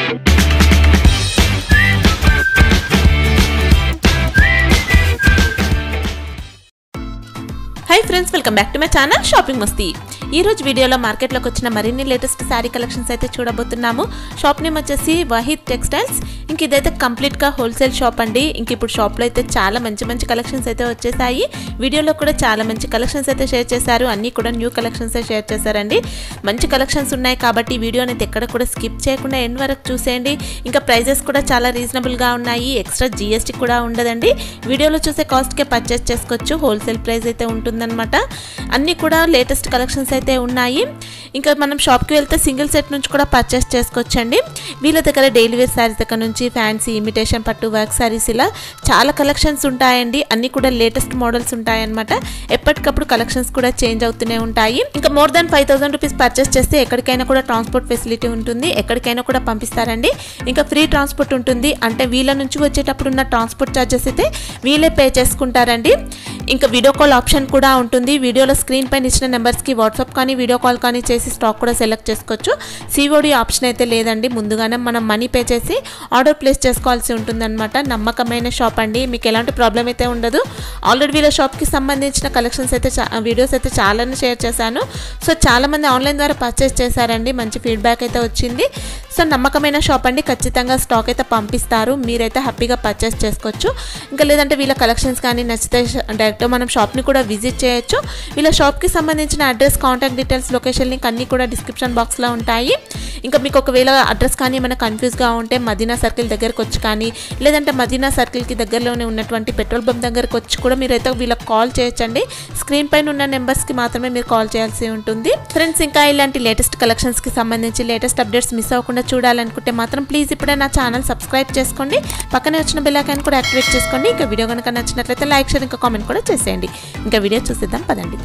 Hi friends, welcome back to my channel shopping Masti. ఈ రోజు వీడియోలో మార్కెట్ లోకి వచ్చిన మరిన్ని లేటెస్ట్ సారీ కలెక్షన్స్ అయితే చూడబోతున్నాము। షాప్ నేమ్ వచ్చేసి వహీద్ టెక్స్టైల్స్। ఇంక ఇదైతే కంప్లీట్ గా హోల్సేల్ షాప్ అండి। ఇంక ఇప్పుడు షాప్ లో అయితే చాలా మంచి కలెక్షన్స్ అయితే వచ్చేసాయి। వీడియోలో కూడా చాలా మంచి కలెక్షన్స్ అయితే షేర్ చేశారు, అన్ని కూడా న్యూ కలెక్షన్స్ షేర్ చేశారండి। మంచి కలెక్షన్స్ ఉన్నాయి కాబట్టి వీడియోని అయితే ఎక్కడ కూడా స్కిప్ చేయకుండా ఎండ్ వరకు చూసేయండి। ఇంకా ప్రైజెస్ కూడా చాలా రీజనబుల్ గా ఉన్నాయి, ఎక్స్ట్రా జీఎస్టీ కూడా ఉండదండి। వీడియోలో చూసే కాస్ట్ కే పర్చేస్ చేసుకోవచ్చు, హోల్సేల్ ప్రైస్ అయితే ఉంటుందన్నమాట। అన్ని కూడా లేటెస్ట్ కలెక్షన్స్ అయితే ఉన్నాయి। ఇంకా మనం షాప్ కి వెళ్తే సింగిల్ సెట్ నుంచి కూడా పర్చేస్ చేసుకోవచ్చండి। వీళ్ళ దగ్గర డైలీ వేర్ సారీస్ దగ్గర నుంచి ఫ్యాన్సీ, ఇమిటేషన్ పట్టు, వర్క్ సారీస్ ఇలా చాలా కలెక్షన్స్ ఉంటాయండి। అన్ని కూడా లేటెస్ట్ మోడల్స్ ఉంటాయన్నమాట। ఎప్పటికప్పుడు కలెక్షన్స్ కూడా చేంజ్ అవుతూనే ఉంటాయి। ఇంకా మోర్ దాన్ 5000 రూపీస్ పర్చేస్ చేస్తే ఎక్కడికైనా కూడా ట్రాన్స్పోర్ట్ ఫెసిలిటీ ఉంటుంది, ఎక్కడికైనా కూడా పంపిస్తారండి। ఇంకా ఫ్రీ ట్రాన్స్పోర్ట్ ఉంటుంది, అంటే వీళ్ళ నుంచి వచ్చేటప్పుడు ఉన్న ట్రాన్స్పోర్ట్ ఛార్జెస్ అయితే వీళ్ళే పే చేసుకుంటారండి। ఇంకా వీడియో కాల్ ఆప్షన్ కూడా ఉంటుంది। వీడియోలో స్క్రీన్ పైన ఇచ్చిన నెంబర్స్ కి వాట్సాప్ కానీ వీడియో కాల్ కానీ చేసి స్టాక్ కూడా సెలెక్ట్ చేసుకోవచ్చు। సిఓడి ఆప్షన్ అయితే లేదండి, ముందుగానే మనం మనీ పే చేసి ఆర్డర్ ప్లేస్ చేసుకోవాల్సి ఉంటుందన్నమాట। నమ్మకమైన షాప్ అండి, మీకు ఎలాంటి ప్రాబ్లం అయితే ఉండదు। ఆల్రెడీ వీళ్ళ షాప్కి సంబంధించిన కలెక్షన్స్ అయితే వీడియోస్ అయితే చాలానే షేర్ చేశాను। సో చాలామంది ఆన్లైన్ ద్వారా పర్చేస్ చేశారండి, మంచి ఫీడ్బ్యాక్ అయితే వచ్చింది। సో నమ్మకమైన షాప్ అండి, ఖచ్చితంగా స్టాక్ అయితే పంపిస్తారు, మీరైతే హ్యాపీగా పర్చేస్ చేసుకోవచ్చు। ఇంకా లేదంటే వీళ్ళ కలెక్షన్స్ కానీ నచ్చితే డైరెక్ట్ మనం షాప్ని కూడా విజిట్ చేయొచ్చు। వీళ్ళ షాప్కి సంబంధించిన address, contact details, location link అన్నీ కూడా డిస్క్రిప్షన్ బాక్స్లో ఉంటాయి। ఇంకా మీకు ఒకవేళ అడ్రస్ కానీ ఏమైనా కన్ఫ్యూజ్గా ఉంటే మదీనా సర్కిల్ దగ్గరకు వచ్చి కానీ, లేదంటే మదీనా సర్కిల్కి దగ్గరలోనే ఉన్నటువంటి పెట్రోల్ బంక్ దగ్గరకు వచ్చి కూడా మీరైతే వీళ్ళకి కాల్ చేయొచ్చండి। స్క్రీన్ పైన ఉన్న నెంబర్స్కి మాత్రమే మీరు కాల్ చేయాల్సి ఉంటుంది ఫ్రెండ్స్। ఇంకా ఇలాంటి లేటెస్ట్ కలెక్షన్స్కి సంబంధించి లేటెస్ట్ అప్డేట్స్ మిస్ అవ్వకుండా చూడాలనుకుంటే మాత్రం ప్లీజ్ ఇప్పుడే నా ఛానల్ సబ్స్క్రైబ్ చేసుకోండి, పక్కనే వచ్చిన బెల్ ఐకాన్ కూడా యాక్టివేట్ చేసుకోండి। ఇంకా వీడియో కనుక నచ్చినట్లయితే లైక్, షేర్, ఇంకా కామెంట్ కూడా చేసేయండి। ఇంకా వీడియో చూసేద్దాం పదండి।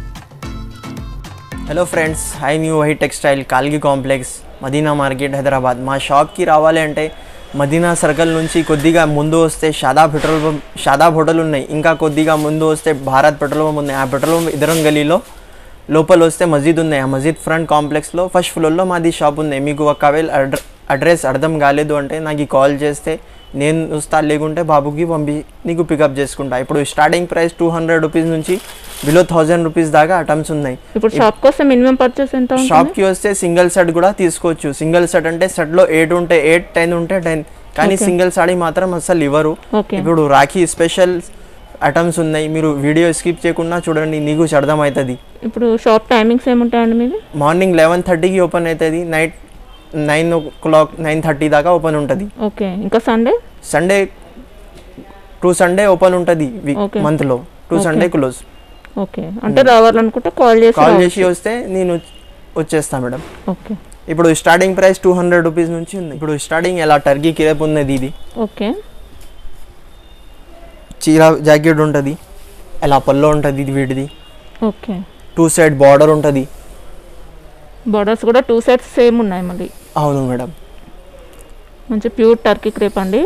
Hello friends, hi new Waheed textile, Kalgi complex, Madina market, Hyderabad. మా షాప్కి రావాలి అంటే మదీనా సర్కిల్ నుంచి కొద్దిగా ముందు వస్తే షాదాబ్ హోటల్ ఉన్నాయి, ఇంకా కొద్దిగా ముందు వస్తే భారత్ పెట్రోల్ పంప్ ఉన్నాయి। ఆ పెట్రోల్ పంప్ ఇద్దరం గలీలో లోపల వస్తే మస్జిద్ ఉన్నాయి, ఆ మస్జిద్ ఫ్రంట్ కాంప్లెక్స్లో ఫస్ట్ ఫ్లోర్లో మాది షాప్ ఉంది। మీకు ఒకవేళ అడ్రస్ అర్థం కాలేదు అంటే నాకు కాల్ చేస్తే నేను వస్తా, లేకుంటే బాబుకి నీకు పికప్ చేసుకుంటా। ఇప్పుడు స్టార్టింగ్ ప్రైస్ 200 రూపీస్ నుంచి బిలో 1000 రూపీస్ దాకా ఐటమ్స్ ఉన్నాయి। ఇప్పుడు షాప్ కోసం మినిమం పర్చేస్ ఎంత ఉంటుంది? షాప్కి వస్తే సింగిల్ సెట్ కూడా తీసుకోవచ్చు। సింగిల్ సెట్ అంటే సెట్లో 8 ఉంటే 8, 10 ఉంటే 10, కానీ సింగిల్ సాడీ మాత్రం అసలు ఇవ్వరు। ఇప్పుడు రాఖీ స్పెషల్ ఐటమ్స్ ఉన్నాయి, మీరు వీడియో స్కిప్ చేయకుండా చూడండి, నీకు అర్థమవుతుంది। ఇప్పుడు షాప్ టైమింగ్స్ ఏముంటాయండి మీది? మార్నింగ్ 11:30కి ఓపెన్ అవుతుంది, నైట్ 9 o'clock 9:30 దాకా ఓపెన్ ఉంటుంది। ఓకే, ఇంకా సండే టు సండే ఓపెన్ ఉంటుంది, మంత్లో 2 సండే క్లోజ్। ఓకే, అంటే రావాలనుకుంటే కాల్ చేసి వస్తే నేను వచ్చేస్తా మేడం। ఓకే, ఇప్పుడు స్టార్టింగ్ ప్రైస్ 200 రూపీస్ నుంచి ఉంది। ఇప్పుడు స్టార్టింగ్ ఎలా టర్కీ క్రేప్ ఉన్నది, ఇది ఓకే చీర జాకెట్ ఉంటుంది, ఎలా పల్లో ఉంటుంది ఇది వీటిది। ఓకే, 2 సైడ్ బార్డర్ ఉంటుంది, బార్డర్స్ కూడా 2 సైడ్స్ సేమ్ ఉన్నాయి మళ్ళీ। అవును మేడం, మంచి ప్యూర్ టర్కీ క్రేప్ అండి।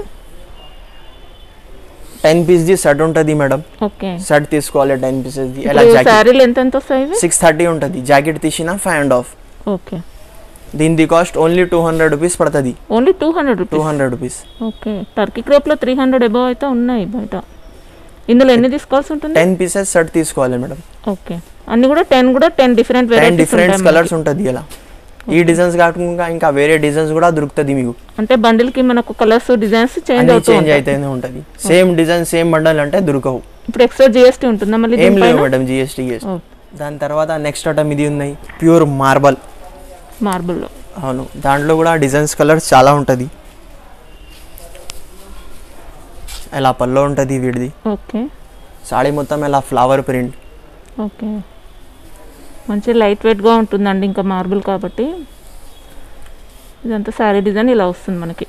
10 పీస్ ది సెట్ ఉంటుంది మేడం। ఓకే, సెట్ తీసుకోవాలి 10 పీసెస్ ది। ఎలా సారీలు ఎంత వస్తాయి? 630 ఉంటుంది, జాకెట్ తీసిన 5.5। ఓకే, దీని కాస్ట్ ఓన్లీ 200 రూపీస్ పడుతుంది। Only 200 rupees. Okay, Turkey crepe లో 300 అబౌవ్ అయితే ఉన్నాయి బయట। ఇందులో ఎన్ని తీసుకోవాల్సి ఉంటుంది? 10 పీసెస్ సెట్ తీసుకోవాలి మేడం। ఓకే, అన్ని కూడా 10 డిఫరెంట్ డిఫరెంట్ కలర్స్ ఉంటుంది। ఇలా ఈ డిజైన్స్ కాకుండా ఇంకా వేరే డిజైన్స్ కూడా దొరుకుతుంది మీకు, అంటే బండిల్ కి మనకు కలర్స్, డిజైన్స్ చేంజ్ అయితేనే ఉంటుంది। సేమ్ డిజైన్ సేమ్ బండల్ అంటే దొరకవు। ఇప్పుడు ఎక్స్ట్రా జిఎస్టీ ఉంటుందా మళ్ళీ? ఏం లేదు మేడం, జిఎస్టీ। దాని తర్వాత నెక్స్ట్ ఐటమ్ ఇది ఉన్నాయి, ప్యూర్ మార్బుల్ లో। అవును, దాంట్లో కూడా డిజైన్స్ కలర్స్ చాలా ఉంటుంది। ఎలా పల్లో ఉంటుంది వీడిది। ఓకే, సాడీ మొత్తం ఎలా ఫ్లవర్ ప్రింట్। ఓకే, మంచి లైట్ వెయిట్గా ఉంటుందండి, ఇంకా మార్బుల్ కాబట్టి। ఇదంతా శారీ డిజైన్ ఇలా వస్తుంది మనకి,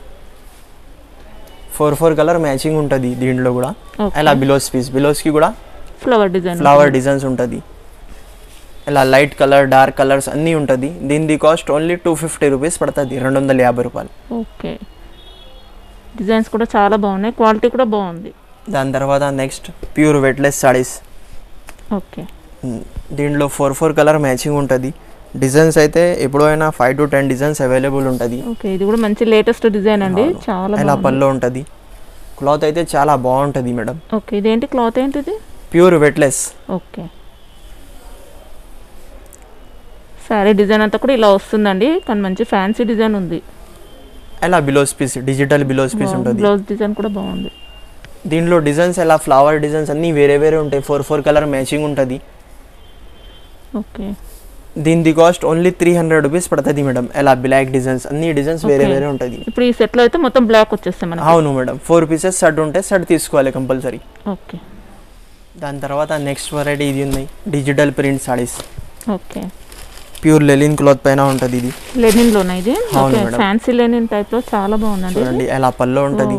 4 కలర్ మ్యాచింగ్ ఉంటుంది దీంట్లో కూడా। ఎలా బిలోస్కి కూడా ఫ్లవర్ డిజైన్స్ ఉంటుంది, ఇలా లైట్ కలర్, డార్క్ కలర్స్ అన్నీ ఉంటుంది। దీని కాస్ట్ ఓన్లీ 250 రూపీస్ పడుతుంది, 250 రూపాయలు। ఓకే, డిజైన్స్ కూడా చాలా బాగున్నాయి, క్వాలిటీ కూడా బాగుంది। దాని తర్వాత next pure weightless saris. Okay, దీంట్లో 4 కలర్ మ్యాచింగ్ ఉంటుంది, డిజైన్స్ అయితే ఎప్పుడైనా 5 to 10 డిజైన్స్ అవైలబుల్ ఉంటుంది. ఓకే, ఇది కూడా మంచి లేటెస్ట్ డిజైన్ అండి, చాలా ఇలా పళ్ళు ఉంటుంది. క్లాత్ అయితే చాలా బాగుంటుంది మేడం. ఓకే, ఇదేంటి క్లాత్ ఏంటిది? Pure weightless. Okay, sari design అంతా కూడా ఇలా వస్తుందండి, కానీ మంచి ఫ్యాన్సీ డిజైన్ ఉంది. ఇలా blouse piece, digital blouse piece ఉంటుంది. బ్లౌజ్ డిజైన్ కూడా బాగుంది. దీంట్లో డిజైన్స్ ఎలా ఫ్లవర్ డిజైన్స్ అన్నీ వేరే వేరే ఉంటాయి. 4 కలర్ మ్యాచింగ్ ఉంటుంది. ఓకే, దీని కాస్ట్ ఓన్లీ 300 రూపీస్ పడుతుంది మేడం. ఎలా బ్లాక్ డిజైన్స్, అన్ని డిజైన్స్ వేరే వేరే ఉంటుంది. ఇప్పుడు ఈ సెట్లో అయితే మొత్తం బ్లాక్ వచ్చేస్తాయి మనకి. అవును మేడం, 4 పీసెస్ సెట్ ఉంటే సెట్ తీసుకోవాలి కంపల్సరీ. ఓకే, దాని తర్వాత నెక్స్ట్ వెరైటీ ఇది ఉన్నాయి, digital print saris. Okay, pure linen cloth పైన ఉంటుంది. ఇది లెనిన్ లోనా ఇది? ఓకే, ఫ్యాన్సీ లెనిన్ టైప్ లో చాలా బాగుందండి. చూడండి ఎలా పళ్ళు ఉంటుంది.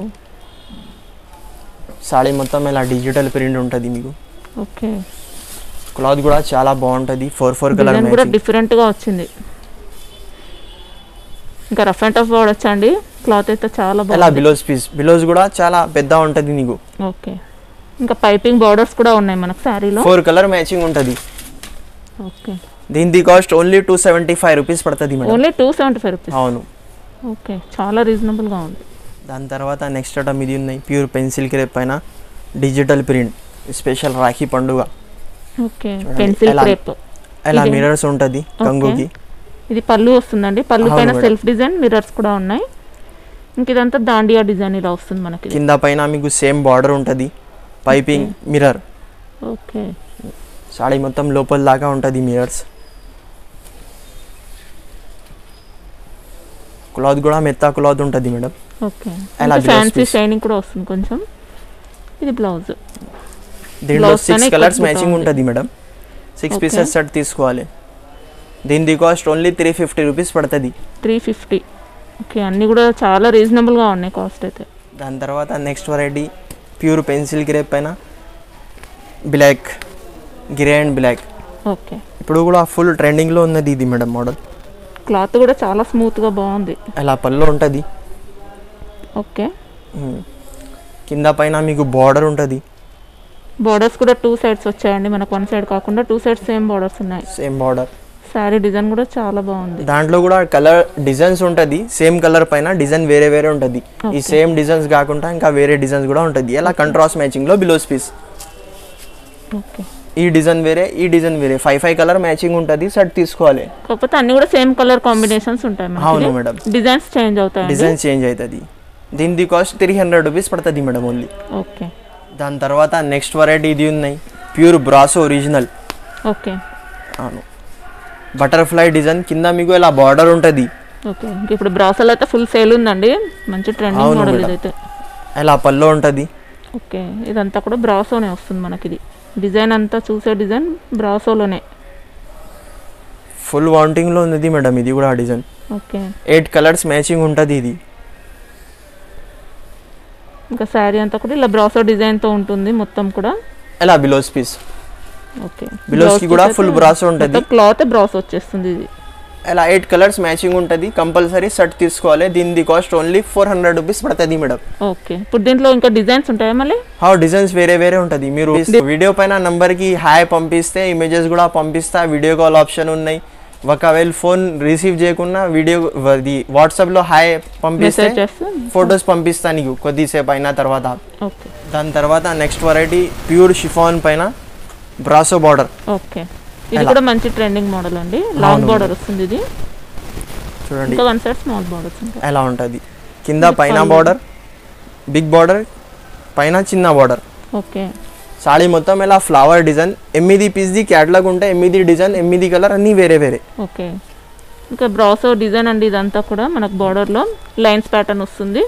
సారీ మొత్తం ఇలా డిజిటల్ ప్రింట్ ఉంటుంది మీకు. ఓకే, క్లాత్ కూడా చాలా బాగుంటుంది. 4 కలర్ డిజైన్ కూడా డిఫరెంట్ గా వచ్చింది. ఇంకా రఫ్ అండ్ టఫ్ వాడొచ్చా అండి? క్లాత్ అయితే చాలా బాగుంది. ఇలా బ్లౌజ్ పీస్, బ్లౌజ్ కూడా చాలా పెద్ద ఉంటుంది నీకు. ఓకే, ఇంకా పైపింగ్ బార్డర్స్ కూడా ఉన్నాయి మనకు సారీలో. 4 కలర్ మ్యాచింగ్ ఉంటుంది. ఓకే, దీని కాస్ట్ ఓన్లీ 275 రూపీస్ పడుతుంది మేడం. Only 275 rupees? అవును. ఓకే, చాలా రీజనబుల్ గా ఉంది. దాని తర్వాత నెక్స్ట్ ఐటమ్ ఇది ఉన్నాయి, ప్యూర్ పెన్సిల్ క్రేప్ పైన డిజిటల్ ప్రింట్, స్పెషల్ రాఖీ పండుగ. Okay, pencil crepe. ఇలా మిర్రర్స్ ఉంటుంది కంగుకి. ఇది పళ్ళు వస్తుందండి, పళ్ళు పైన సెల్ఫ్ డిజైన్ మిర్రర్స్ కూడా ఉన్నాయి. ఇంక ఇదంతా దాండియా డిజైన్ ఇలా వస్తుంది మనకి. కింద పైన మీకు సేమ్ బార్డర్ ఉంటుంది, పైపింగ్ మిర్రర్. ఓకే, సాడీ మొత్తం లోపల దాకా ఉంటుంది మిర్రర్స్. క్లాత్ కూడా మెత్తా క్లాత్ ఉంటుంది మేడం. ఓకే, ఫ్యాన్సీ షైనింగ్ కూడా వస్తుంది కొంచెం. ఇది బ్లౌజ్. దీంట్లో 6 కలర్స్ మ్యాచింగ్ ఉంటుంది మేడం. 6 పీసెస్ సెట్ తీసుకోవాలి. దీని కాస్ట్ ఓన్లీ 350 రూపీస్ పడుతుంది. 350. ఓకే, అన్నీ కూడా చాలా రీజనబుల్గా ఉన్నాయి కాస్ట్ అయితే. దాని తర్వాత next variety pure pencil crepe పైన black, grey and black. Okay, ఇప్పుడు కూడా ఫుల్ ట్రెండింగ్లో ఉన్నది ఇది మేడం మోడల్. క్లాత్ కూడా చాలా స్మూత్గా బాగుంది. అలా పళ్ళు ఉంటుంది. ఓకే, కింద పైన మీకు బార్డర్ ఉంటుంది. బార్డర్స్ కూడా 2 సైడ్స్ వచ్చాయండి మనకు, 1 సైడ్ కాకుండా 2 సైడ్స్ సేమ్ బార్డర్స్ ఉన్నాయి. Same border. సారీ డిజైన్ కూడా చాలా బాగుంది. దాంట్లో కూడా కలర్ డిజైన్స్ ఉంటుంది. సేమ్ కలర్ పైన డిజైన్ వేరే వేరే ఉంటుంది. ఈ సేమ్ డిజైన్స్ కాకుండా ఇంకా వేరే డిజైన్స్ కూడా ఉంటుంది. ఎలా కంట్రాస్ట్ మ్యాచింగ్ లో బ్లౌజ్ పీస్. ఓకే, ఈ డిజైన్ వేరే, ఈ డిజైన్ వేరే, 5 కలర్ మ్యాచింగ్ ఉంటుంది. సెట్ తీసుకోవాలి. కాకపోతే అన్ని కూడా సేమ్ కలర్ కాంబినేషన్స్ ఉంటాయి. అవును మేడం, డిజైన్స్ చేంజ్ అవుతాయి. డిజైన్ చేంజ్ అవుతుంది. దీని కాస్ట్ 300 రూపీస్ పడుతుంది మేడం ఓన్లీ. ఓకే, దాని తర్వాత నెక్స్ట్ వెరైటీ ఇది ఉన్నాయి, ప్యూర్ బ్రాసో ఒరిజినల్. ఓకే, అవును, బటర్ఫ్లై డిజైన్. కింద మీకు ఇలా బార్డర్ ఉంటుంది. ఓకే, ఇప్పుడు బ్రాసోలో అయితే ఫుల్ సేల్ ఉందండి, మంచి ట్రెండింగ్ మోడల్ ఇదైతే. ఇలా పళ్ళు ఉంటుంది. ఓకే, ఇదంతా కూడా బ్రాసోనే వస్తుంది మనకి. ఇది డిజైన్ అంతా చూసే డిజైన్ బ్రాసోలోనే. ఫుల్ వాంటింగ్లో ఉంది మేడం ఇది కూడా డిజైన్. ఓకే, 8 కలర్స్ మ్యాచింగ్ ఉంటుంది ఇది. ఇంకా శారీ అంతా కూడా ఇలా బ్రాసో డిజైన్తో ఉంటుంది మొత్తం కూడా. ఇలా బ్లౌజ్ పీస్. ఓకే, బ్లౌజ్కి కూడా ఫుల్ బ్రాసో ఉంటుంది. క్లాత్ బ్రాసో వచ్చేస్తుంది ఇది. ఇలా 8 కలర్స్ మ్యాచింగ్ ఉంటుంది. కంపల్సరీ సెట్ తీసుకోవాలి. దీని కాస్ట్ ఓన్లీ 400 రూపీస్ పడుతుంది మేడం. ఓకే, ఇప్పుడు దీంట్లో ఇంకా డిజైన్స్ ఉంటాయా మళ్ళీ? డిజైన్స్ వేరే వేరే ఉంటుంది. మీరు వీడియో పైన నంబర్కి హాయ్ పంపిస్తే ఇమేజెస్ కూడా పంపిస్తా. వీడియో కాల్ ఆప్షన్ ఉన్నాయి. ఒకవేళ ఫోన్ రిసీవ్ చేయకుండా వీడియో వాట్సాప్లో హాయ్ పంపిస్తే ఫొటోస్ పంపిస్తా నీకు కొద్దిసేపు అయిన తర్వాత. ఓకే, దాని తర్వాత నెక్స్ట్ వెరైటీ ప్యూర్ షిఫాన్ పైన బ్రాసో బార్డర్. ఓకే, ఇది కూడా మంచి ట్రెండింగ్ మోడల్ అండి. లాంగ్ బార్డర్ వస్తుంది ఇది. చూడండి, ఇంకా 1 సైడ్ స్మాల్ బార్డర్స్ ఉంటాయి. ఎలా ఉంటుంది. కింద పైన బార్డర్, బిగ్ బార్డర్, పైన చిన్న బార్డర్. ఓకే, సాడీ మొత్తం ఇలా ఫ్లవర్ డిజైన్. 8 పీస్ది క్యాటలాగ్ ఉంటే 8 డిజైన్, 8 కలర్ అన్నీ వేరే వేరే. ఓకే, ఇంకా బ్రాసో డిజైన్ అండి ఇదంతా కూడా మనకు. బార్డర్లో లైన్స్ ప్యాటర్న్ వస్తుంది.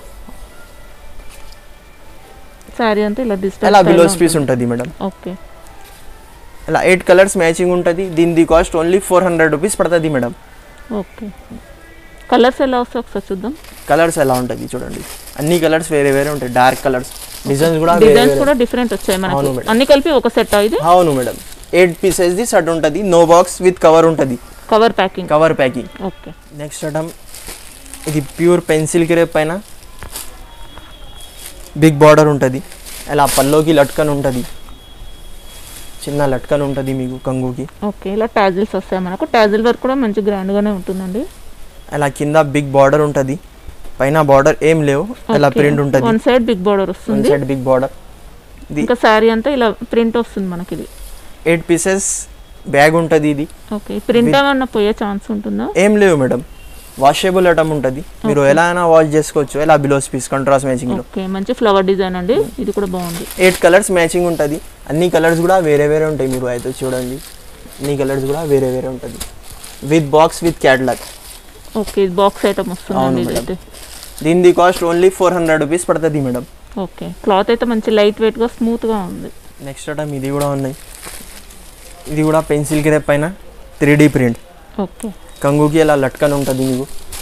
సారీ అంతా ఇలా డిజిటల్ ఇలా బ్లౌజ్ పీస్ ఉంటుంది మేడం. ఓకే, ఇలా 8 కలర్స్ మ్యాచింగ్ ఉంటుంది. దీని కాస్ట్ ఓన్లీ 400 రూపీస్ పడుతుంది మేడం. ఓకే, కలర్స్ ఎలా వస్తాయి ఒకసారి చూద్దాం. కలర్స్ ఎలా ఉంటుంది చూడండి. అన్ని కలర్స్ వేరే వేరే ఉంటాయి. డార్క్ కలర్స్, డిజైన్స్ కూడా డిఫరెంట్ వచ్చాయి మనకి. అన్ని కలిపి ఒక సెట్ ఇది. అవును మేడం, 8 పీసెస్ ది సెట్ ఉంటుంది. నో బాక్స్ విత్ కవర్ ఉంటుంది. Cover packing. Okay, next item ఇది ప్యూర్ పెన్సిల్ క్రేప్ పైన బిగ్ బార్డర్ ఉంటుంది. ఇలా పల్లోకి లట్కన్ ఉంటుంది. చిన్న లట్కన్ ఉంటుంది మీకు కంగుకి. ఓకే, ఇలా టాజిల్స్ వస్తాయి మనకు. టాజిల్ వర్క్ కూడా మంచి గ్రాండ్గానే ఉంటుందండి. అలా కింద బిగ్ బార్డర్ ఉంటుంది, పైన బార్డర్ ఏం లేవు, అలా ప్రింట్ ఉంటుంది. వన్ సైడ్ బిగ్ బార్డర్ వస్తుంది, వన్ సైడ్ బిగ్ బార్డర్. ఇంకా సారీ అంతా ఇలా ప్రింట్ వస్తుంది మనకి. ఇది 8 పీసెస్ బ్యాగ్ ఉంటుంది ఇది. ఓకే, ప్రింట్ ఏమన్నా పోయే ఛాన్స్ ఉంటుందా? ఏం లేవు మేడం, వాషబుల్ ఐటమ్ ఉంటుంది, మీరు ఎలా అయినా వాష్ చేసుకోవచ్చు. ఎలా బిలోస్ పీస్ కాంట్రాస్ట్ మ్యాచింగ్ లో. ఓకే, మంచి ఫ్లవర్ డిజైన్ అండి, ఇది కూడా బాగుంది. 8 కలర్స్ మ్యాచింగ్ ఉంటుంది, అన్ని కలర్స్ కూడా వేరే వేరే ఉంటాయి. మీరు అయితే చూడండి, అన్ని కలర్స్ కూడా వేరే వేరే ఉంటుంది. With box with catalogue. Okay, ఇది బాక్స్ ఐటమ్ వస్తుంది ఇదైతే. దీని కాస్ట్ ఓన్లీ 400 రూపీస్ పడుతుంది మేడం. ఓకే, క్లాత్ అయితే మంచి లైట్ వెయిట్ గా స్మూత్ గా ఉంది. నెక్స్ట్ ఐటమ్ ఇది కూడా ఉన్నాయి. ఇది కూడా పెన్సిల్ క్రేప్ పైన 3D ప్రింట్. ఓకే, కంగుకి అలా లట్కన్ ఉంటుంది మీకు.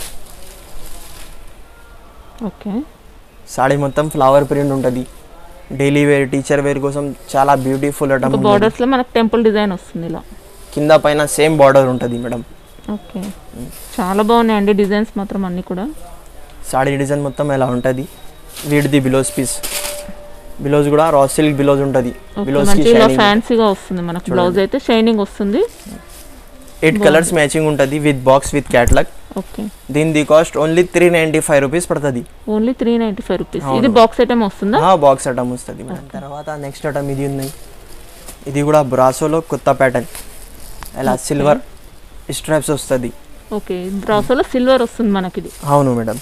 ఓకే, సాడీ మొత్తం ఫ్లవర్ ప్రింట్ ఉంటుంది. డైలీ వేర్, టీచర్ వేర్ కోసం చాలా బ్యూటిఫుల్ ఐటమ్. బార్డర్స్ లో మనకు టెంపుల్ డిజైన్ వస్తుంది ఇలా. కింద పైన సేమ్ బార్డర్ ఉంటుంది మేడం. ఓకే, చాలా బాగున్నాయండి డిజైన్స్ మాత్రం అన్ని కూడా. సాడీ డిజైన్ మొత్తం ఎలా ఉంటుంది. వీటిది బిలోస్ పీస్. బిలోస్ కూడా రా సిల్క్ బిలోస్ ఉంటుంది. బిలోస్ కి షైనింగ్ ఫ్యాన్సీగా వస్తుంది మనకు. బ్లౌజ్ అయితే షైనింగ్ వస్తుంది. 8 కలర్స్ మ్యాచింగ్ ఉంటుంది with box with catalogue. Okay, దీని కాస్ట్ ఓన్లీ 395 రూపీస్ పడుతుంది. Only 395 rupees. ఇది బాక్స్ ఐటమ్ వస్తుందా? బాక్స్ ఐటమ్ వస్తుంది మేడం. తర్వాత నెక్స్ట్ ఐటమ్ ఇది ఉన్నాయి. ఇది కూడా బ్రాసోలో కొత్త ప్యాటర్న్. అలా సిల్వర్ స్ట్రాప్స్ వస్తుంది. ఓకే, బ్రాసోలో సిల్వర్ వస్తుంది మనకి ఇది. అవును మేడం.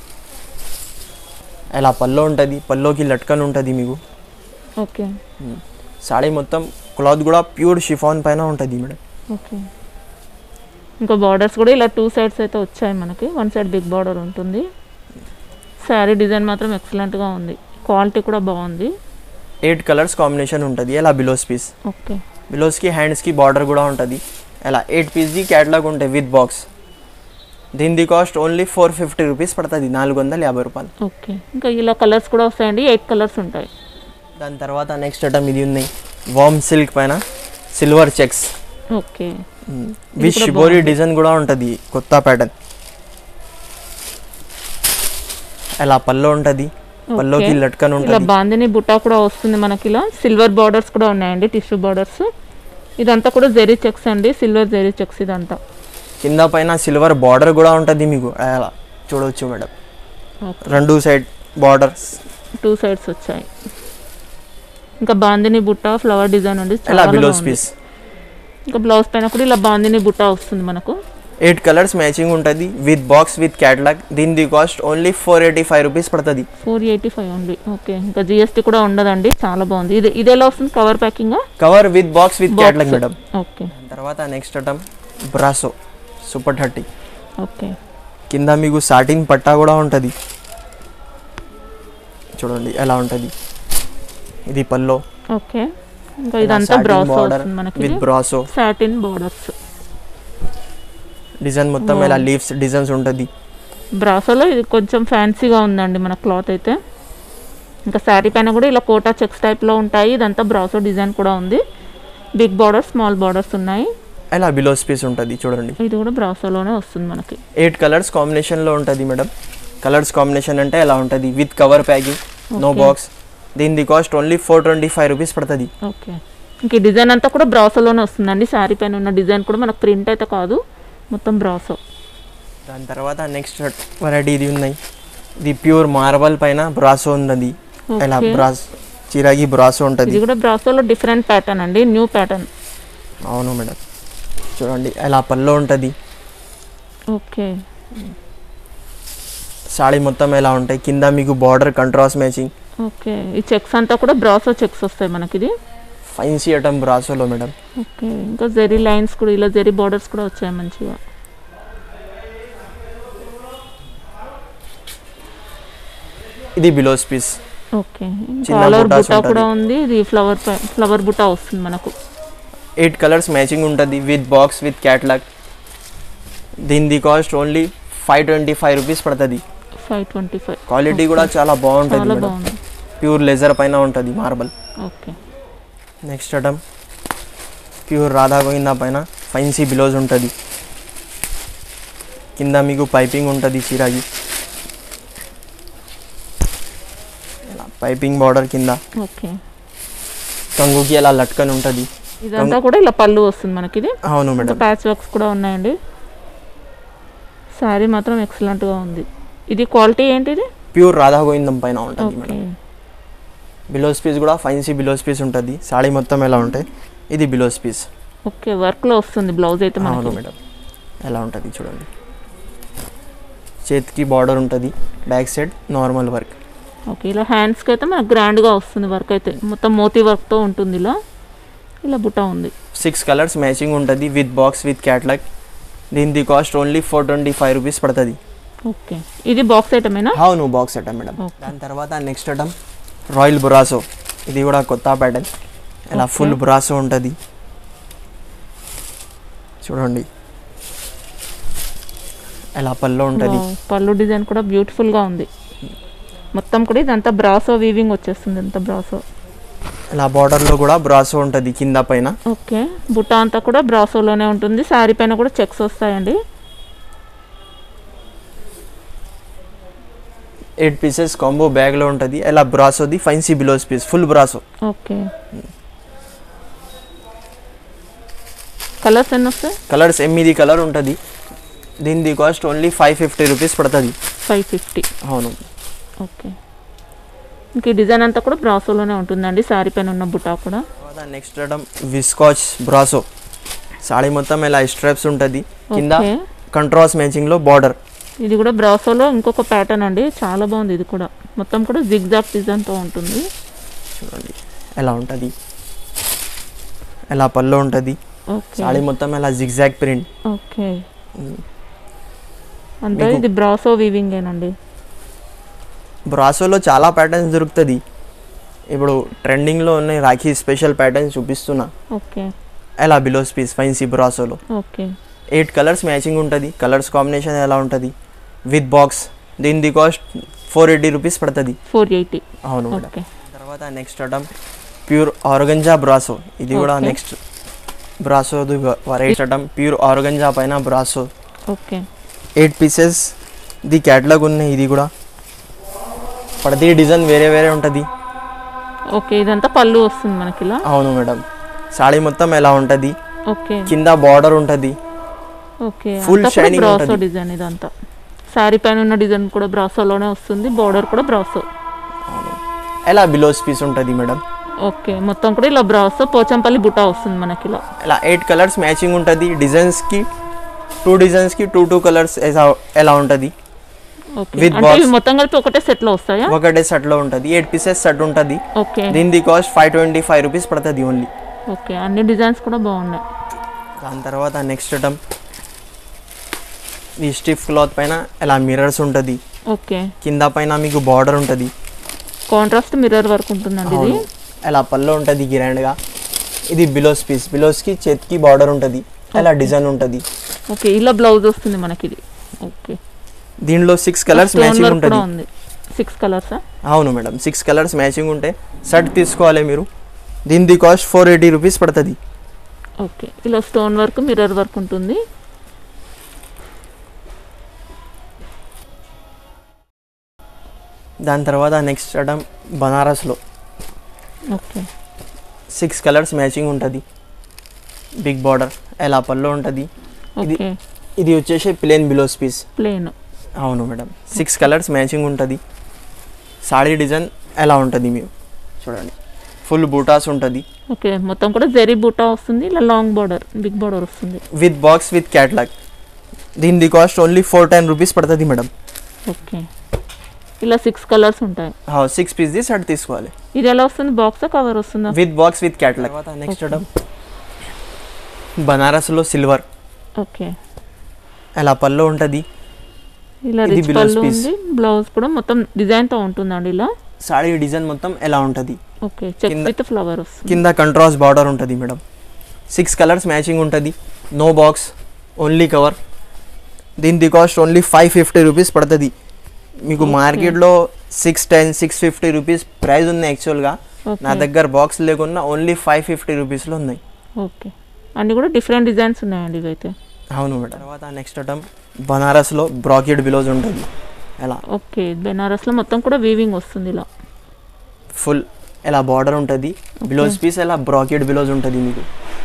అలా పల్లో ఉంటుంది, పల్లోకి లట్కన్ ఉంటుంది మీకు. ఓకే, సాడీ మొత్తం క్లాత్ కూడా ప్యూర్ షిఫాన్ పైన ఉంటుంది మేడం. ఓకే, ఇంకా బార్డర్స్ కూడా ఇలా 2 సైడ్స్ అయితే వచ్చాయి మనకి. వన్ సైడ్ బిగ్ బార్డర్ ఉంటుంది. శారీ డిజైన్ మాత్రం ఎక్సలెంట్గా ఉంది, క్వాలిటీ కూడా బాగుంది. 8 కలర్స్ కాంబినేషన్ ఉంటుంది. అలా బిలోస్ పీస్. ఓకే, బిలోస్కి హ్యాండ్స్కి బార్డర్ కూడా ఉంటుంది. అలా 8 పీస్ది క్యాటలాగ్ ఉంటాయి విత్ బాక్స్. దీని కాస్ట్ ఓన్లీ 450 రూపీస్ పడుతుంది, 450 రూపాయలు. ఓకే, ఇంకా ఇలా కలర్స్ కూడా వస్తాయండి. 8 కలర్స్ ఉంటాయి. దాని తర్వాత నెక్స్ట్ ఐటమ్ ఇది ఉన్నాయి. వామ్ సిల్క్ పైన silver checks. Okay, with shibori design కూడా ఉంటుంది, కొత్త ప్యాటర్న్. అలా పల్లో ఉంటుంది, పల్లోకి లట్కన్ ఇలా ఉంటుంది. బాందిని బుట్టా కూడా వస్తుంది మనకి. ఇలా సిల్వర్ బార్డర్స్ కూడా ఉన్నాయండి, టిష్యూ బార్డర్స్. ఇదంతా కూడా జెరీ చెక్స్ అండి, సిల్వర్ జెరీ చెక్స్ ఇదంతా. కింద పైన సిల్వర్ బార్డర్ కూడా ఉంటుంది మీకు. అలా చూడవచ్చు మేడం, 2 సైడ్ బార్డర్స్, 2 సైడ్స్ వచ్చాయి. ఇంకా బాందిని బుట్ట ఫ్లవర్ డిజైన్ ఉంది. అలా బిలోస్ పీస్. ఇంకా బ్లౌజ్ పైన కూడా ఇలా బాందిని బుట్ట వస్తుంది మనకు. 8 కలర్స్ మ్యాచింగ్ ఉంటుంది విత్ బాక్స్ విత్ క్యాటలాగ్. దీని కాస్ట్ ఓన్లీ 485 రూపీస్ పడుతుంది. 485 ఓన్లీ. ఓకే, ఇంకా జిఎస్టీ కూడా ఉండదండి, చాలా బాగుంది. ఇది ఎలా వస్తుంది? Cover packing? Cover with box with catalogue madam. Okay, తర్వాత next item brasso super 30. Okay, కింద మీకు సాటిన్ పట్టా కూడా ఉంటుంది. చూడండి ఎలా ఉంటుంది. ఇది పల్లో. ఓకే, ఇంకా ఇదంతా బ్రాసో వస్తుంది మనకి with brasso satin borders. Design మొత్తం ఇలా లీవ్స్ డిజైన్స్ ఉంటుంది. బ్రాసోలో ఇది కొంచెం ఫ్యాన్సీగా ఉందండి మన క్లాత్ అయితే. ఇంకా శారీ పైన కూడా ఇలా కోటా చెక్స్ టైప్లో ఉంటాయి. ఇదంతా బ్రాసో డిజైన్ కూడా ఉంది. బిగ్ బార్డర్స్, స్మాల్ బార్డర్స్ ఉన్నాయి. అలా బిలోస్ పీస్ ఉంటుంది చూడండి. ఇది కూడా బ్రాసోలోనే వస్తుంది మనకి. 8 కలర్స్ కాంబినేషన్లో ఉంటుంది మేడం. కలర్స్ కాంబినేషన్ అంటే ఎలా ఉంటుంది with cover packing, no box. దీని కాస్ట్ ఓన్లీ 425 రూపీస్ పడుతుంది. ఓకే, ఇంక ఈ డిజైన్ అంతా కూడా బ్రాసోలోనే వస్తుందండి. శారీ పైన ఉన్న డిజైన్ కూడా మనకు ప్రింట్ అయితే కాదు, మొత్తం బ్రాసో. దాని తర్వాత నెక్స్ట్ వెరైటీ ఇది ఉన్నాయి. ఇది ప్యూర్ మార్బల్ పైన బ్రాసో ఉన్నది. ఎలా బ్రాస్ చిరాగి బ్రాసో ఉంటుంది. ఇది కూడా బ్రాసోలో డిఫరెంట్ ప్యాటర్న్ అండి, న్యూ ప్యాటర్న్. అవును మేడం, చూడండి ఎలా పల్లో ఉంటుంది. ఓకే, సాడీ మొత్తం ఎలా ఉంటాయి. కింద మీకు బార్డర్ కంట్రాస్ట్ మ్యాచింగ్. ఓకే, ఈ చెక్స్ అంతా కూడా బ్రాసో చెక్స్ వస్తాయి మనకి. ఇది ఫైన్సీ ఐటమ్ బ్రాసోలో మేడం. ఓకే, ఇంకా జెరీ లైన్స్ కూడా, ఇలా జెరీ బార్డర్స్ కూడా వచ్చాయి మంచిగా. ఇది బిలోస్ పీస్. ఓకే, కలర్ బుట్టా కూడా ఉంది. ఇది ఫ్లవర్ బుట్టా వస్తుంది మనకు. 8 కలర్స్ మ్యాచింగ్ ఉంటుంది విత్ బాక్స్ విత్ క్యాటలాగ్. దీని కాస్ట్ ఓన్లీ 525 రూపీస్ పడుతుంది. 525. క్వాలిటీ కూడా చాలా బాగుంటుంది మేడం. ప్యూర్ లెజర్ పైన ఉంటుంది marble. Okay, next item pure Radha Govinda పైన ఫైన్సీ బిలోజ్ ఉంటుంది. కింద మీకు పైపింగ్ ఉంటుంది చిరాగి. పైపింగ్ బార్డర్ కింద. ఓకే, కంగుకి అలా లట్కన్ ఉంటుంది. ఇదంతా కూడా ఇలా పళ్ళు వస్తుంది మనకి. ఇది అవును మేడం. ప్యాచ్ వర్క్స్ కూడా ఉన్నాయండి. శారీ మాత్రం ఎక్సలెంట్గా ఉంది. ఇది క్వాలిటీ ఏంటి? ఇది ప్యూర్ రాధా గోవిందం పైన ఉంటుంది మేడం. బిలోస్ పీస్ కూడా ఫైన్సీ బిలోస్ పీస్ ఉంటుంది. సాడీ మొత్తం ఎలా ఉంటాయి, ఇది బిలోస్ పీస్. ఓకే, వర్క్లో వస్తుంది బ్లౌజ్ అయితే. అవును మేడం, ఎలా ఉంటుంది చూడండి. చేతికి బార్డర్ ఉంటుంది, back side normal work. Okay, ఇలా హ్యాండ్స్కి అయితే మనకు గ్రాండ్గా వస్తుంది వర్క్ అయితే. మొత్తం మోతీ వర్క్తో ఉంటుంది. ఇలా బుట్ట ఉంది. 6 కలర్స్ మ్యాచింగ్ ఉంటుంది విత్ బాక్స్ విత్ క్యాట్లాగ్. దీని కాస్ట్ ఓన్లీ 425 రూపీస్ పడుతుంది. ఓకే, ఇది బాక్స్ ఐటమేనా? అవును, బాక్స్ ఐటమ్ మేడం. దాని తర్వాత నెక్స్ట్ ఐటమ్ రాయల్ బ్రాసో. ఇది కూడా కొత్త ప్యాటర్న్. ఇలా ఫుల్ బ్రాసో ఉంటుంది చూడండి. ఎలా పళ్ళు ఉంటుంది. పళ్ళు డిజైన్ కూడా బ్యూటిఫుల్గా ఉంది. మొత్తం కూడా ఇదంతా బ్రాసో వీవింగ్ వచ్చేస్తుంది. అంతా బ్రాసో. ఇలా బార్డర్లో కూడా బ్రాసో ఉంటుంది కింద పైన. ఓకే, బుట్ట అంతా కూడా బ్రాసోలోనే ఉంటుంది. శారీ పైన కూడా చెక్స్ వస్తాయండి. 8 పీసెస్ కాంబో బ్యాగ్లో ఉంటుంది. ఇలా బ్రాసోది fancy blouse piece, full brasso. Okay, colours ఎన్ని వస్తాయి? కలర్స్ 8 కలర్ ఉంటుంది. దీని కాస్ట్ ఓన్లీ 550 రూపీస్ పడుతుంది. 550. అవును. ఓకే, ఇంక ఈ డిజైన్ అంతా కూడా బ్రాసోలోనే ఉంటుందండి. శారీ పైన ఉన్న బుటా కూడా. నెక్స్ట్ ఐటమ్ విస్కాచ్ బ్రాసో. సాడీ మొత్తం ఇలా స్ట్రైప్స్ ఉంటుంది, కింద కంట్రాస్ట్ మ్యాచింగ్లో బార్డర్. ఇది కూడా బ్రాసోలో ఇంకొక ప్యాటర్న్ అండి, చాలా బాగుంది. ఇది కూడా మొత్తం కూడా జిగ్జాగ్ డిజైన్తో ఉంటుంది. చూడండి ఎలా ఉంటుంది. ఎలా పళ్ళు ఉంటుంది. సాడీ మొత్తం ఇలా జిగ్జాగ్ ప్రింట్. ఓకే, అంటే ఇది బ్రాసో వీవింగేనండి. బ్రాసోలో చాలా ప్యాటర్న్స్ దొరుకుతుంది. ఇప్పుడు ట్రెండింగ్లో ఉన్నాయి రాఖీ స్పెషల్ ప్యాటర్న్స్ చూపిస్తున్నా. ఓకే, ఎలా బిలోస్ పీస్ ఫైన్సీ బ్రాసోలో. ఓకే, 8 కలర్స్ మ్యాచింగ్ ఉంటుంది. కలర్స్ కాంబినేషన్ ఎలా ఉంటుంది విత్ బాక్స్. దీని కాస్ట్ 480 రూపీస్ పడుతుంది. 480. అవును మేడం. తర్వాత next item pure organza brasso. ఇది కూడా next brasso variety item. Pure organza పైన బ్రాసో. ఓకే, 8 పీసెస్ ది క్యాటలాగ్ ఉన్నాయి. ఇది కూడా ప్రతి డిజైన్ వేరే వేరే ఉంటుంది. ఓకే, ఇదంతా పళ్ళు వస్తుంది మనకి ఇలా. అవును మేడం. సాడీ మొత్తం ఎలా ఉంటుంది. ఓకే, కింద బార్డర్ ఉంటుంది. ఓకే, ఫుల్ షైనింగ్ బ్రాసో ఉంటుంది. డిజైన్ ఇదంతా. శారీ పైన ఉన్న డిజైన్ కూడా బ్రాసోలోనే వస్తుంది. బార్డర్ కూడా బ్రాసో. ఎలా బిలోస్ పీస్ ఉంటుంది మేడం. ఓకే, మొత్తం కూడా ఇలా బ్రాసో పోచంపల్లి బుటా వస్తుంది మనకి ఇలా. ఇలా 8 కలర్స్ మ్యాచింగ్ ఉంటుంది. డిజైన్స్కి 2 డిజైన్స్కి 2 కలర్స్ ఎలా ఉంటుంది. ఓకే, అంటే ఇవి మొత్తం కలిపి ఒకటే సెట్లో వస్తాయా? ఒకటే సెట్లో ఉంటుంది. 8 పీసెస్ సెట్ ఉంటుంది. ఓకే, దీని కాస్ట్ 525 రూపీస్ పడుతుంది ఓన్లీ. ఓకే, అన్ని డిజైన్స్ కూడా బాగున్నాయి. దాని తర్వాత నెక్స్ట్ ఐటమ్ ఈ స్టిఫ్ క్లాత్ పైన ఇలా మిర్రర్స్ ఉంటుంది. ఓకే, కింద పైన మీకు బార్డర్ ఉంటుంది. కాంట్రాస్ట్ మిర్రర్ వర్క్ ఉంటుందండి ఇది. ఎలా పళ్ళు ఉంటుంది గ్రాండ్గా. ఇది బిలోస్ పీస్. బిలోస్కి చేతికి బార్డర్ ఉంటుంది. ఎలా డిజైన్ ఉంటుంది. ఓకే, ఇలా బ్లౌజ్ వస్తుంది మనకి ఇది. ఓకే, దీనిలో 6 కలర్స్ మ్యాచింగ్ ఉంటుంది. 6 కలర్స్. అవును మేడం, 6 కలర్స్ మ్యాచింగ్ ఉంటే సెట్ తీసుకోవాలి మీరు. దీని కాస్ట్ 480 రూపీస్ పడుతుంది. ఓకే, ఇలా స్టోన్ వర్క్ మిర్రర్ వర్క్ ఉంటుంది. దాని తర్వాత నెక్స్ట్ ఐటమ్ బనారస్లో. ఓకే, 6 కలర్స్ మ్యాచింగ్ ఉంటుంది. బిగ్ బార్డర్ ఎలా పళ్ళు ఉంటుంది. ఓకే, ఇది వచ్చేసి ప్లేన్ బిలోస్ పీస్. ప్లేన్. అవును మేడం, 6 కలర్స్ మ్యాచింగ్ ఉంటుంది. సాడీ డిజైన్ ఎలా ఉంటుంది మీరు చూడండి. ఫుల్ బూటాస్ ఉంటుంది. ఓకే, మొత్తం కూడా జరీ బూటా వస్తుంది. ఇలా లాంగ్ బార్డర్, బిగ్ బార్డర్ వస్తుంది. With box with catalogue. దీని కాస్ట్ ఓన్లీ 410 రూపీస్ పడుతుంది మేడం. ఓకే, ఇలా 6 కలర్స్ ఉంటాయి. 6 పీస్ది సెట్ తీసుకోవాలి. ఇది ఎలా వస్తుంది? బాక్స్ కవర్ వస్తుందా? With box with catalogue. Next item బనారస్లో సిల్వర్. ఓకే, ఎలా పళ్ళు ఉంటుంది. ఇలా రిచ్ పళ్ళు ఉంది. బ్లౌజ్ కూడా మొత్తం డిజైన్తో ఉంటుందండి ఇలా. సాడీ డిజైన్ మొత్తం ఎలా ఉంటుంది. ఓకే, చెక్ విత్ ఫ్లవర్ వస్తుంది. కింద కంట్రాస్ట్ బార్డర్ ఉంటుంది మేడం. 6 కలర్స్ మ్యాచింగ్ ఉంటుంది. No box, only cover. దీని కాస్ట్ ఓన్లీ 550 రూపీస్ పడుతుంది. మీకు మార్కెట్లో 610, 650 రూపీస్ ప్రైస్ ఉంది యాక్చువల్గా. నా దగ్గర బాక్స్ లేకున్నా ఓన్లీ 550 రూపీస్లో ఉన్నాయి. ఓకే, అన్నీ కూడా డిఫరెంట్ డిజైన్స్ ఉన్నాయండి ఇవైతే. అవును మేడం. తర్వాత నెక్స్ట్ ఐటమ్ బనారస్లో బ్రాకెట్ బ్లౌజ్ ఉంటుంది. ఎలా. ఓకే, బెనారస్లో మొత్తం కూడా వీవింగ్ వస్తుంది ఇలా. ఫుల్ ఎలా బార్డర్ ఉంటుంది. బ్లౌజ్ పీస్ ఎలా బ్రాకెట్ బ్లౌజ్ ఉంటుంది మీకు.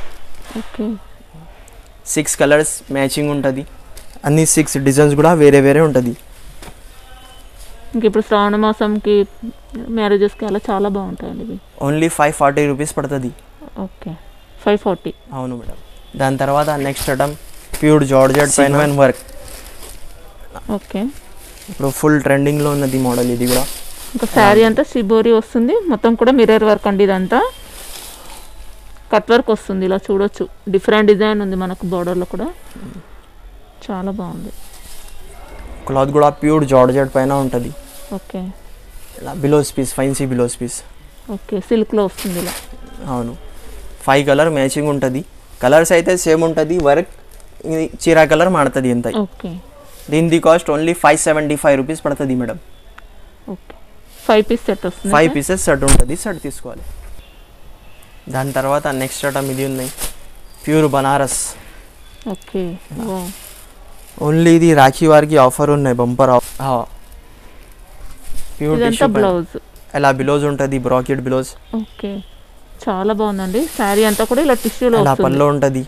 ఓకే 6 కలర్స్ మ్యాచింగ్ ఉంటుంది, అన్ని 6 డిజైన్స్ కూడా వేరే వేరే ఉంటుంది. ఇంక ఇప్పుడు శ్రావణ మాసంకి మ్యారేజెస్కి అలా చాలా బాగుంటాయండి ఇవి. ఓన్లీ 540 రూపీస్ పడుతుంది. ఓకే 540. అవును మేడం. దాని తర్వాత నెక్స్ట్ ఐటమ్ ప్యూర్ జార్జెట్ పైన వర్క్. ఓకే ఇప్పుడు ఫుల్ ట్రెండింగ్లో ఉన్నది మోడల్ ఇది కూడా. ఇంకా శారీ అంతా షిబోరి వస్తుంది, మొత్తం కూడా మిర్రర్ వర్క్ అండి. ఇదంతా కట్ వర్క్ వస్తుంది, ఇలా చూడొచ్చు. డిఫరెంట్ డిజైన్ ఉంది మనకు బార్డర్లో కూడా, చాలా బాగుంది. క్లాత్ కూడా ప్యూర్ జార్జెట్ పైన ఉంటుంది. ఓకే ఇలా blouse piece, fancy blouse piece. Okay సిల్క్లో వస్తుంది ఇలా. అవును 5 కలర్ మ్యాచింగ్ ఉంటుంది. కలర్స్ అయితే సేమ్ ఉంటుంది, వర్క్ చీరా కలర్ మాడుతుంది ఎంత. ఓకే దీని కాస్ట్ ఓన్లీ 575 రూపీస్ పడుతుంది మేడం. ఓకే 5 పీస్ సెట్ వస్తుంది. 5 పీసెస్ సెట్ ఉంటుంది, సెట్ తీసుకోవాలి. దాని తర్వాత నెక్స్ట్ ఐటమ్ ఇది ఉన్నాయి, ప్యూర్ బనారస్. ఓకే ఓన్లీ ఇది రాఖీ వారికి ఆఫర్ ఉన్నాయి, బంపర్ ప్యూర్ ఇదంతా బ్లౌజ్. ఇలా బిలోజ్ ఉంటుంది, బ్రాకెట్ బిలోజ్. ఓకే చాలా బాగుందండి. శారీ అంతా కూడా ఇలా టిష్యూలో ఇలా వస్తుంది. పళ్ళు ఉంటుంది.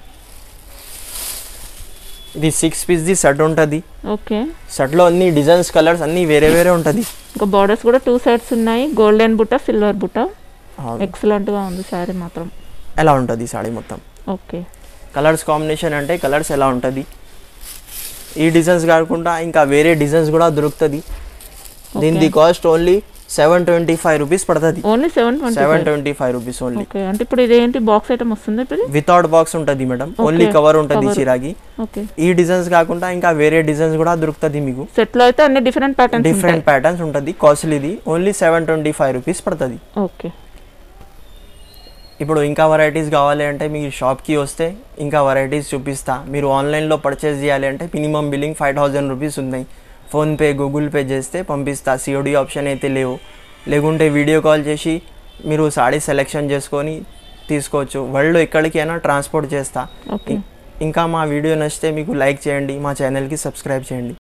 ఇది 6 పీస్ ది సెట్ ఉంటుంది. ఓకే సెట్లో అన్ని డిజైన్స్ కలర్స్ అన్ని వేరే వేరే ఉంటుంది. ఇంకా బార్డర్స్ కూడా 2 సైడ్స్ ఉన్నాయి, గోల్డెన్ బుట్ట సిల్వర్ బుట్ట. ఎక్సలెంట్గా ఉంది శారీ మాత్రం. ఎలా ఉంటుంది సాడీ మొత్తం. ఓకే కలర్స్ కాంబినేషన్ అంటే కలర్స్ ఎలా ఉంటుంది. ఈ డిజైన్స్ కాకుండా ఇంకా వేరే డిజైన్స్ కూడా దొరుకుతుంది. దీని కాస్ట్ ఓన్లీ 725 రూపీస్ పడుతుంది. Only 725 rupees only. ఓకే అంటే ఇప్పుడు ఇదేంటి బాక్స్ ఐటమ్ వస్తుంది ఇప్పుడు? వితౌట్ బాక్స్ ఉంటుంది మేడం, ఓన్లీ కవర్ ఉంటుంది చీరాకి. ఓకే ఈ డిజైన్స్ కాకుండా ఇంకా వేరే డిజైన్స్ కూడా దొరుకుతుంది మీకు. సెట్లో అయితే అన్ని డిఫరెంట్ ప్యాటర్న్స్ ఉంటుంది. కాస్ట్లీది ఓన్లీ 725 రూపీస్ పడుతుంది. ఓకే ఇప్పుడు ఇంకా వెరైటీస్ కావాలి అంటే మీరు షాప్కి వస్తే ఇంకా వెరైటీస్ చూపిస్తా. మీరు ఆన్లైన్లో పర్చేస్ చేయాలి అంటే మినిమం బిల్లింగ్ 5000 రూపీస్ ఉన్నాయి. ఫోన్పే గూగుల్ పే చేస్తే పంపిస్తా. సిఓడి ఆప్షన్ అయితే లేవు. లేకుంటే వీడియో కాల్ చేసి మీరు సాడీ సెలెక్షన్ చేసుకొని తీసుకోవచ్చు. వరల్డ్ ఎక్కడికైనా ట్రాన్స్పోర్ట్ చేస్తా. ఇంకా మా వీడియో నచ్చితే మీకు లైక్ చేయండి, మా ఛానల్కి సబ్స్క్రైబ్ చేయండి.